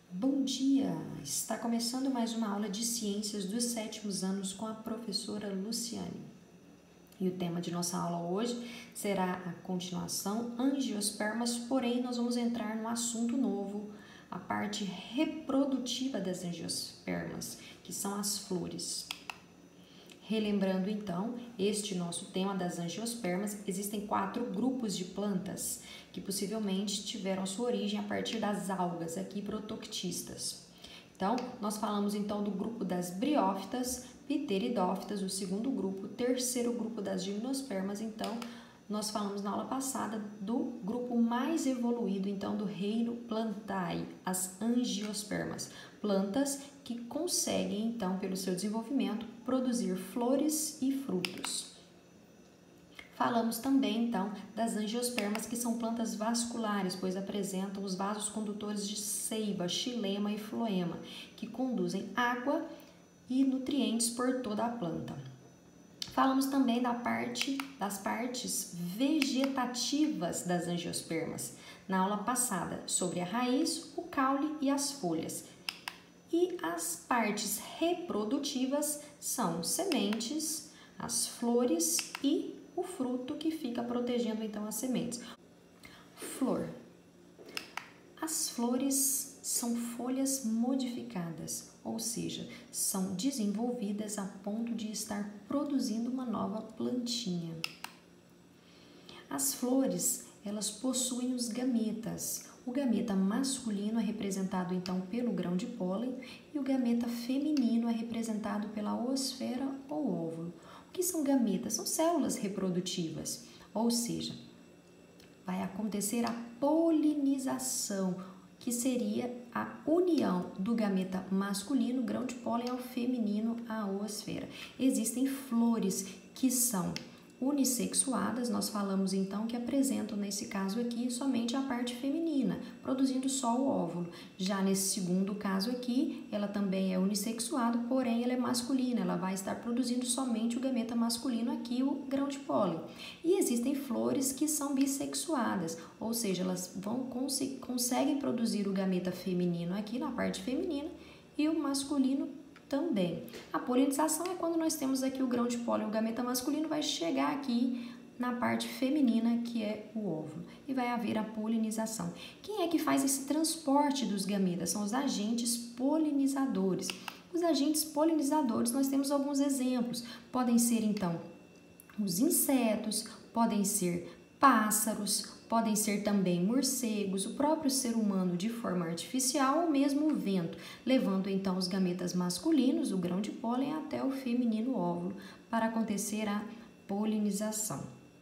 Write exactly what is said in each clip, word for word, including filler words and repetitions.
Bom dia! Está começando mais uma aula de ciências dos sétimos anos com a professora Luciane. E o tema de nossa aula hoje será a continuação angiospermas, porém nós vamos entrar num assunto novo, a parte reprodutiva das angiospermas, que são as flores. Relembrando então, este nosso tema das angiospermas, existem quatro grupos de plantas que possivelmente tiveram sua origem a partir das algas aqui protoctistas. Então, nós falamos então do grupo das briófitas, pteridófitas, o segundo grupo, o terceiro grupo das gimnospermas. Então, nós falamos na aula passada do grupo mais evoluído, então, do reino Plantae, as angiospermas, plantas que conseguem, então, pelo seu desenvolvimento, produzir flores e frutos. Falamos também, então, das angiospermas, que são plantas vasculares, pois apresentam os vasos condutores de seiva, xilema e floema, que conduzem água e nutrientes por toda a planta. Falamos também da parte, das partes vegetativas das angiospermas, na aula passada, sobre a raiz, o caule e as folhas. E as partes reprodutivas são sementes, as flores e o fruto que fica protegendo então as sementes. Flor. As flores são folhas modificadas, ou seja, são desenvolvidas a ponto de estar produzindo uma nova plantinha. As flores, elas possuem os gametas. O gameta masculino é representado então pelo grão de pólen e o gameta feminino é representado pela oosfera ou óvulo. O que são gametas? São células reprodutivas, ou seja, vai acontecer a polinização, que seria a união do gameta masculino, grão de pólen, ao feminino, a oosfera. Existem flores que são unissexuadas, nós falamos então que apresentam nesse caso aqui somente a parte feminina, produzindo só o óvulo. Já nesse segundo caso aqui, ela também é unissexuada, porém ela é masculina, ela vai estar produzindo somente o gameta masculino aqui, o grão de pólen. E existem flores que são bissexuadas, ou seja, elas vão cons conseguem produzir o gameta feminino aqui na parte feminina e o masculino também. A polinização é quando nós temos aqui o grão de pólen, o gameta masculino vai chegar aqui na parte feminina, que é o óvulo, e vai haver a polinização. Quem é que faz esse transporte dos gametas? São os agentes polinizadores. Os agentes polinizadores, nós temos alguns exemplos. Podem ser, então, os insetos, podem ser pássaros, podem ser também morcegos, o próprio ser humano de forma artificial ou mesmo o vento, levando então os gametas masculinos, o grão de pólen, até o feminino óvulo para acontecer a polinização.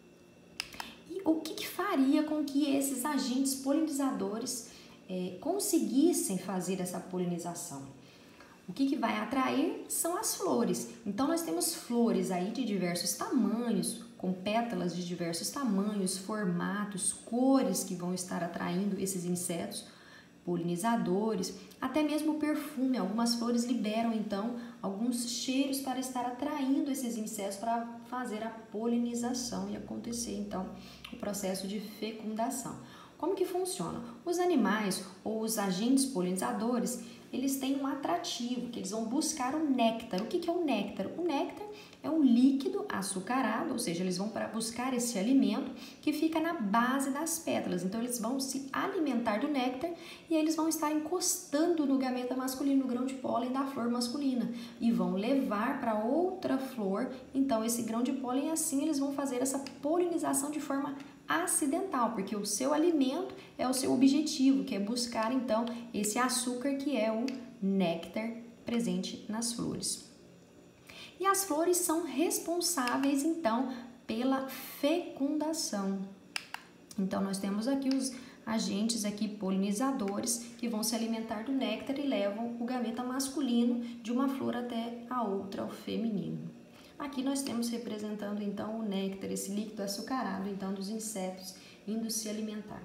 E o que, que faria com que esses agentes polinizadores eh, conseguissem fazer essa polinização? O que, que vai atrair são as flores. Então, nós temos flores aí de diversos tamanhos, com pétalas de diversos tamanhos, formatos, cores que vão estar atraindo esses insetos polinizadores, até mesmo o perfume. Algumas flores liberam, então, alguns cheiros para estar atraindo esses insetos para fazer a polinização e acontecer, então, o processo de fecundação. Como que funciona? Os animais ou os agentes polinizadores, eles têm um atrativo, que eles vão buscar o néctar. O que que é o néctar? O néctar é um líquido açucarado, ou seja, eles vão para buscar esse alimento que fica na base das pétalas. Então, eles vão se alimentar do néctar e eles vão estar encostando no gameta masculino, no grão de pólen da flor masculina, e vão levar para outra flor, então, esse grão de pólen, e assim eles vão fazer essa polinização de forma acidental, porque o seu alimento é o seu objetivo, que é buscar então esse açúcar que é o néctar presente nas flores. E as flores são responsáveis então pela fecundação. Então nós temos aqui os agentes aqui polinizadores que vão se alimentar do néctar e levam o gameta masculino de uma flor até a outra, o feminino. Aqui nós temos representando então o néctar, esse líquido açucarado então dos insetos indo se alimentar.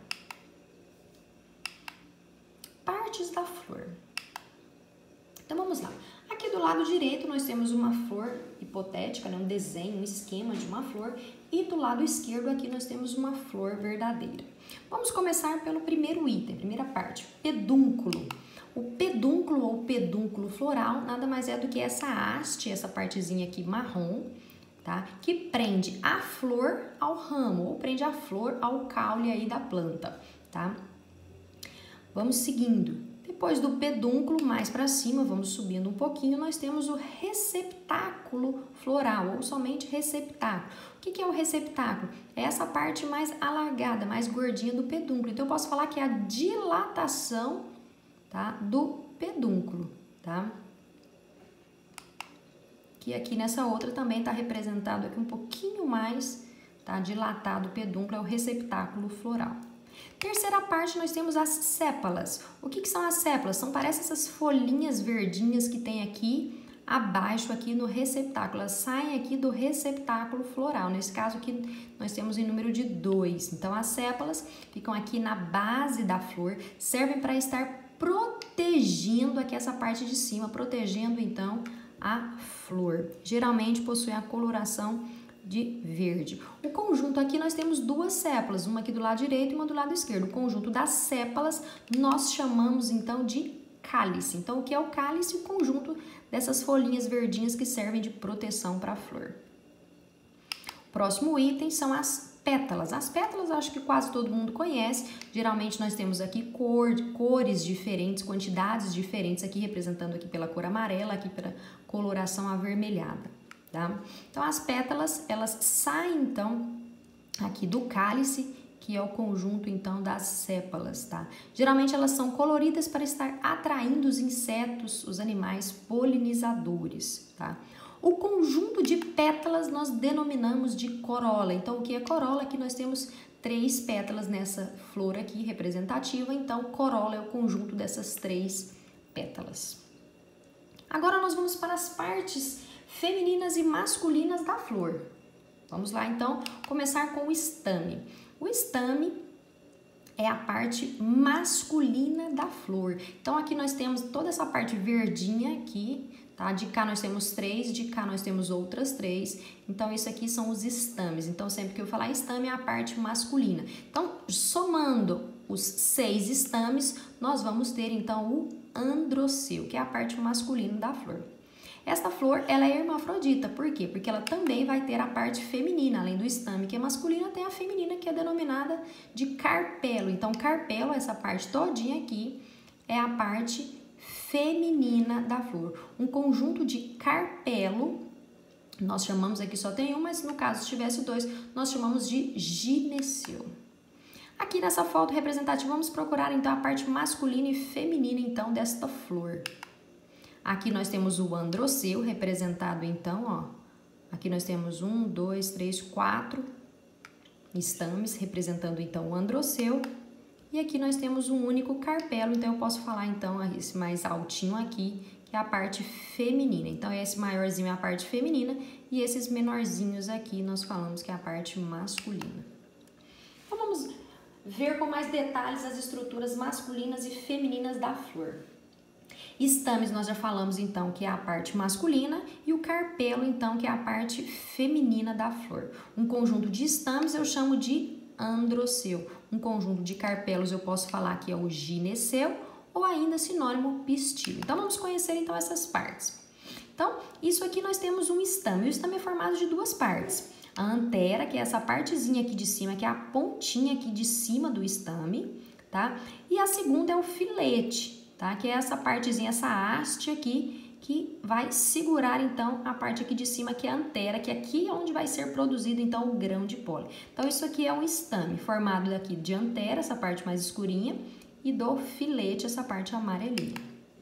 Partes da flor. Então vamos lá. Aqui do lado direito nós temos uma flor hipotética, né? Um desenho, um esquema de uma flor, e do lado esquerdo aqui nós temos uma flor verdadeira. Vamos começar pelo primeiro item, primeira parte, pedúnculo. O pedúnculo ou pedúnculo floral nada mais é do que essa haste, essa partezinha aqui marrom, tá? Que prende a flor ao ramo ou prende a flor ao caule aí da planta, tá? Vamos seguindo. Depois do pedúnculo, mais para cima, vamos subindo um pouquinho, nós temos o receptáculo floral, ou somente receptáculo. O que que é o receptáculo? É essa parte mais alargada, mais gordinha do pedúnculo. Então, eu posso falar que é a dilatação, tá, do pedúnculo, tá? Que aqui nessa outra também está representado aqui um pouquinho mais, tá, dilatado o pedúnculo, é o receptáculo floral. Terceira parte, nós temos as sépalas. O que que são as sépalas? São, parece essas folhinhas verdinhas que tem aqui abaixo, aqui no receptáculo. Elas saem aqui do receptáculo floral. Nesse caso aqui, nós temos em número de dois. Então, as sépalas ficam aqui na base da flor, servem para estar protegendo aqui essa parte de cima, protegendo, então, a flor. Geralmente, possui a coloração de verde. O conjunto aqui nós temos duas sépalas, uma aqui do lado direito e uma do lado esquerdo. O conjunto das sépalas nós chamamos então de cálice. Então, o que é o cálice? O conjunto dessas folhinhas verdinhas que servem de proteção para a flor. O próximo item são as pétalas. As pétalas eu acho que quase todo mundo conhece. Geralmente nós temos aqui cor, cores diferentes, quantidades diferentes aqui representando aqui pela cor amarela, aqui pela coloração avermelhada. Tá? Então, as pétalas, elas saem, então, aqui do cálice, que é o conjunto, então, das sépalas, tá? Geralmente, elas são coloridas para estar atraindo os insetos, os animais polinizadores, tá? O conjunto de pétalas nós denominamos de corola. Então, o que é corola? Aqui nós temos três pétalas nessa flor aqui, representativa. Então, corola é o conjunto dessas três pétalas. Agora, nós vamos para as partes femininas e masculinas da flor. Vamos lá, então, começar com o estame. O estame é a parte masculina da flor. Então, aqui nós temos toda essa parte verdinha aqui, tá? De cá nós temos três, de cá nós temos outras três. Então, isso aqui são os estames. Então, sempre que eu falar estame, é a parte masculina. Então, somando os seis estames, nós vamos ter, então, o androceu, que é a parte masculina da flor. Esta flor, ela é hermafrodita, por quê? Porque ela também vai ter a parte feminina, além do estame que é masculina, tem a feminina que é denominada de carpelo. Então, carpelo, essa parte todinha aqui, é a parte feminina da flor. Um conjunto de carpelo, nós chamamos aqui só tem um, mas no caso se tivesse dois, nós chamamos de gineceu. Aqui nessa foto representativa, vamos procurar então a parte masculina e feminina então desta flor. Aqui nós temos o androceu, representado então, ó. Aqui nós temos um, dois, três, quatro estames, representando então o androceu. E aqui nós temos um único carpelo, então eu posso falar então esse mais altinho aqui, que é a parte feminina. Então esse maiorzinho é a parte feminina e esses menorzinhos aqui nós falamos que é a parte masculina. Então vamos ver com mais detalhes as estruturas masculinas e femininas da flor. Estames nós já falamos então que é a parte masculina e o carpelo então que é a parte feminina da flor. Um conjunto de estames eu chamo de androceu. Um conjunto de carpelos eu posso falar que é o gineceu ou ainda sinônimo pistil. Então vamos conhecer então essas partes. Então isso aqui nós temos um estame. O estame é formado de duas partes. A antera, que é essa partezinha aqui de cima, que é a pontinha aqui de cima do estame, tá? E a segunda é o filete, tá? Que é essa partezinha, essa haste aqui, que vai segurar, então, a parte aqui de cima, que é a antera, que aqui é onde vai ser produzido, então, o grão de pólen. Então, isso aqui é um estame formado daqui de antera, essa parte mais escurinha, e do filete, essa parte amarelinha.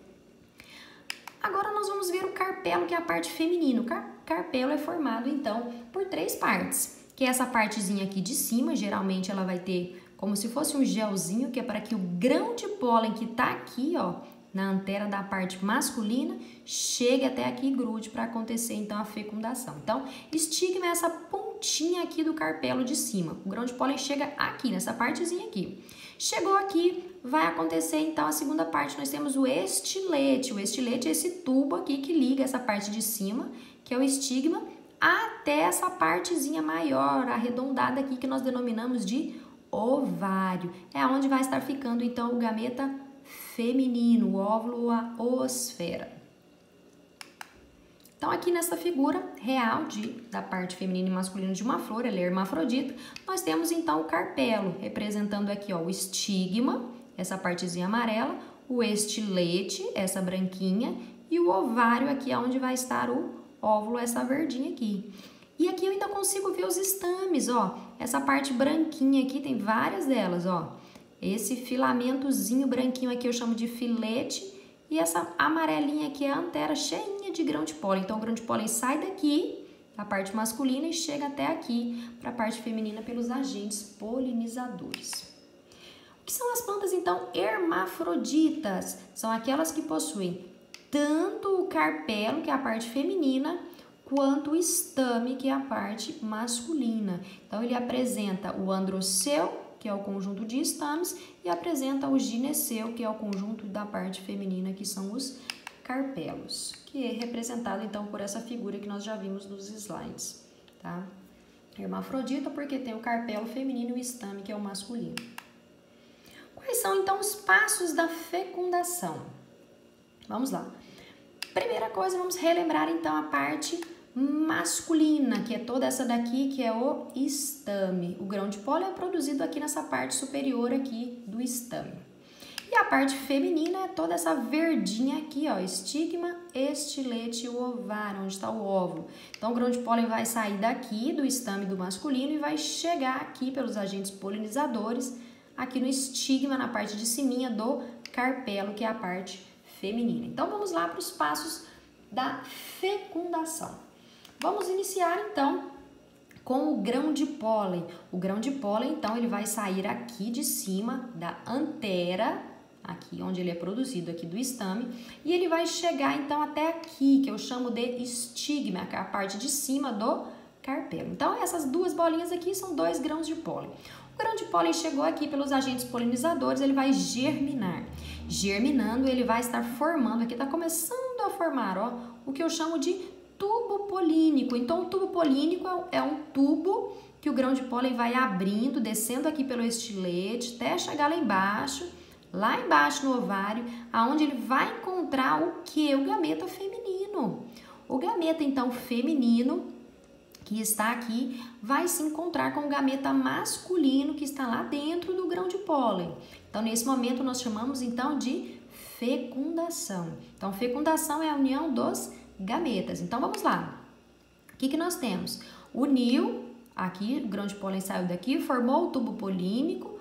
Agora, nós vamos ver o carpelo, que é a parte feminina. O car carpelo é formado, então, por três partes, que é essa partezinha aqui de cima, geralmente ela vai ter como se fosse um gelzinho, que é para que o grão de pólen que tá aqui, ó, na antera da parte masculina, chegue até aqui e grude para acontecer, então, a fecundação. Então, estigma é essa pontinha aqui do carpelo de cima. O grão de pólen chega aqui, nessa partezinha aqui. Chegou aqui, vai acontecer, então, a segunda parte. Nós temos o estilete. O estilete é esse tubo aqui que liga essa parte de cima, que é o estigma, até essa partezinha maior, arredondada aqui, que nós denominamos de ovário. É onde vai estar ficando, então, o gameta feminino, o óvulo, a oosfera. Então, aqui nessa figura real de, da parte feminina e masculina de uma flor, ela é hermafrodita, nós temos então o carpelo, representando aqui ó, o estigma, essa partezinha amarela, o estilete, essa branquinha, e o ovário aqui, onde vai estar o óvulo, essa verdinha aqui. E aqui eu ainda consigo ver os estames, ó, essa parte branquinha aqui, tem várias delas, ó. Esse filamentozinho branquinho aqui eu chamo de filete, e essa amarelinha aqui é a antera cheinha de grão de pólen. Então, o grão de pólen sai daqui, da parte masculina, e chega até aqui, para a parte feminina, pelos agentes polinizadores. O que são as plantas, então, hermafroditas? São aquelas que possuem tanto o carpelo, que é a parte feminina, quanto o estame, que é a parte masculina. Então, ele apresenta o androceu, que é o conjunto de estames, e apresenta o gineceu, que é o conjunto da parte feminina, que são os carpelos, que é representado, então, por essa figura que nós já vimos nos slides, tá? Hermafrodita porque tem o carpelo feminino e o estame, que é o masculino. Quais são, então, os passos da fecundação? Vamos lá. Primeira coisa, vamos relembrar, então, a parte masculina, que é toda essa daqui, que é o estame. O grão de pólen é produzido aqui nessa parte superior aqui do estame. E a parte feminina é toda essa verdinha aqui, ó, estigma, estilete e o ovário, onde está o óvulo. Então, o grão de pólen vai sair daqui do estame do masculino e vai chegar aqui pelos agentes polinizadores, aqui no estigma, na parte de ciminha do carpelo, que é a parte feminina. Então, vamos lá para os passos da fecundação. Vamos iniciar, então, com o grão de pólen. O grão de pólen, então, ele vai sair aqui de cima da antera, aqui onde ele é produzido, aqui do estame, e ele vai chegar, então, até aqui, que eu chamo de estigma, que é a parte de cima do carpelo. Então, essas duas bolinhas aqui são dois grãos de pólen. O grão de pólen chegou aqui pelos agentes polinizadores, ele vai germinar. Germinando, ele vai estar formando, aqui está começando a formar, ó, o que eu chamo de tubo polínico. Então, o tubo polínico é um tubo que o grão de pólen vai abrindo, descendo aqui pelo estilete, até chegar lá embaixo, lá embaixo no ovário, aonde ele vai encontrar o que? O gameta feminino. O gameta, então, feminino, que está aqui, vai se encontrar com o gameta masculino, que está lá dentro do grão de pólen. Então, nesse momento, nós chamamos, então, de fecundação. Então, fecundação é a união dos gametas. Então, vamos lá. O que que nós temos? Uniu, aqui, o grão de pólen saiu daqui, formou o tubo polínico,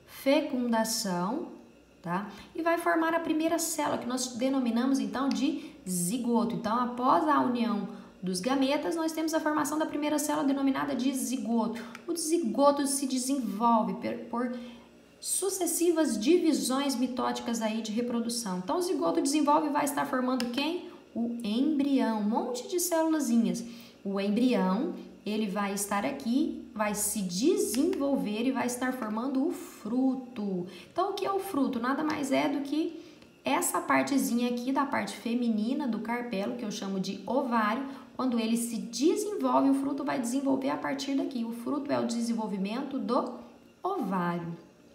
fecundação, tá? E vai formar a primeira célula, que nós denominamos, então, de zigoto. Então, após a união dos gametas, nós temos a formação da primeira célula denominada de zigoto. O zigoto se desenvolve por sucessivas divisões mitóticas aí de reprodução. Então, o zigoto desenvolve e vai estar formando quem? O embrião, um monte de célulazinhas. O embrião, ele vai estar aqui, vai se desenvolver e vai estar formando o fruto. Então, o que é o fruto? Nada mais é do que essa partezinha aqui da parte feminina do carpelo, que eu chamo de ovário. Quando ele se desenvolve, o fruto vai desenvolver a partir daqui. O fruto é o desenvolvimento do ovário.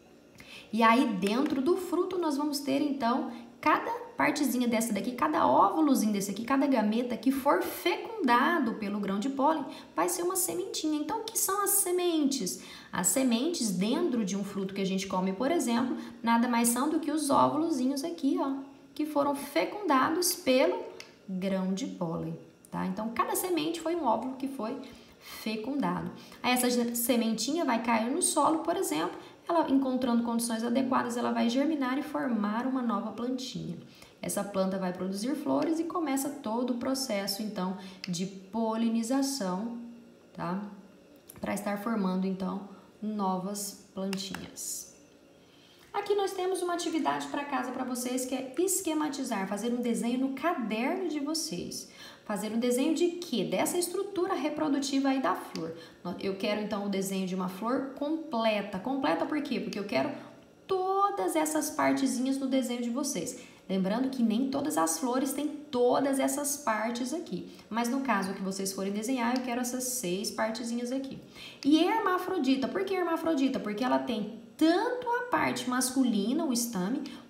E aí, dentro do fruto, nós vamos ter, então, cada partezinha dessa daqui, cada óvulozinho desse aqui, cada gameta que for fecundado pelo grão de pólen, vai ser uma sementinha. Então, o que são as sementes? As sementes dentro de um fruto que a gente come, por exemplo, nada mais são do que os óvulozinhos aqui, ó, que foram fecundados pelo grão de pólen, tá? Então, cada semente foi um óvulo que foi fecundado. Aí, essa sementinha vai cair no solo, por exemplo, ela, encontrando condições adequadas, ela vai germinar e formar uma nova plantinha. Essa planta vai produzir flores e começa todo o processo, então, de polinização, tá? Para estar formando, então, novas plantinhas. Aqui nós temos uma atividade para casa para vocês, que é esquematizar, fazer um desenho no caderno de vocês. Fazer um desenho de quê? Dessa estrutura reprodutiva aí da flor. Eu quero, então, o desenho de uma flor completa. Completa por quê? Porque eu quero todas essas partezinhas no desenho de vocês. Lembrando que nem todas as flores têm todas essas partes aqui. Mas no caso que vocês forem desenhar, eu quero essas seis partezinhas aqui. E hermafrodita. Por que hermafrodita? Porque ela tem tanto a parte masculina, o estame,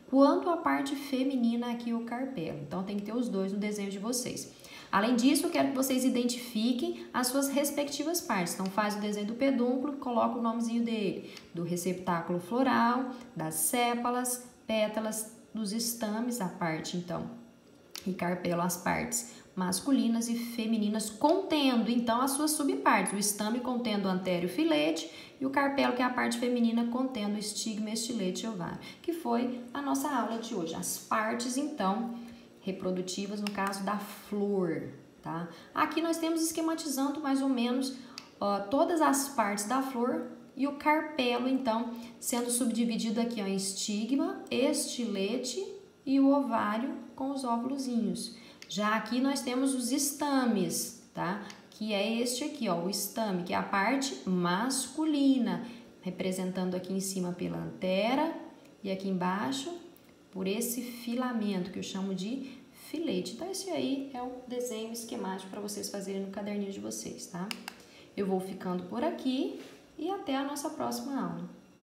quanto a parte feminina aqui, o carpelo. Então, tem que ter os dois no desenho de vocês. Além disso, eu quero que vocês identifiquem as suas respectivas partes. Então, faz o desenho do pedúnculo, coloca o nomezinho dele, do receptáculo floral, das sépalas, pétalas, dos estames, a parte, então, e carpelo, as partes masculinas e femininas, contendo, então, as suas subpartes. O estame contendo o antério filete e o carpelo, que é a parte feminina, contendo o estigma, estilete e ovário, que foi a nossa aula de hoje. As partes, então, reprodutivas, no caso da flor, tá? Aqui nós temos esquematizando mais ou menos ó, todas as partes da flor e o carpelo, então, sendo subdividido aqui ó, em estigma, estilete e o ovário com os óvulozinhos. Já aqui nós temos os estames, tá? Que é este aqui, ó, o estame, que é a parte masculina, representando aqui em cima pela antera e aqui embaixo por esse filamento que eu chamo de filete. Então, esse aí é o desenho esquemático para vocês fazerem no caderninho de vocês, tá? Eu vou ficando por aqui e até a nossa próxima aula.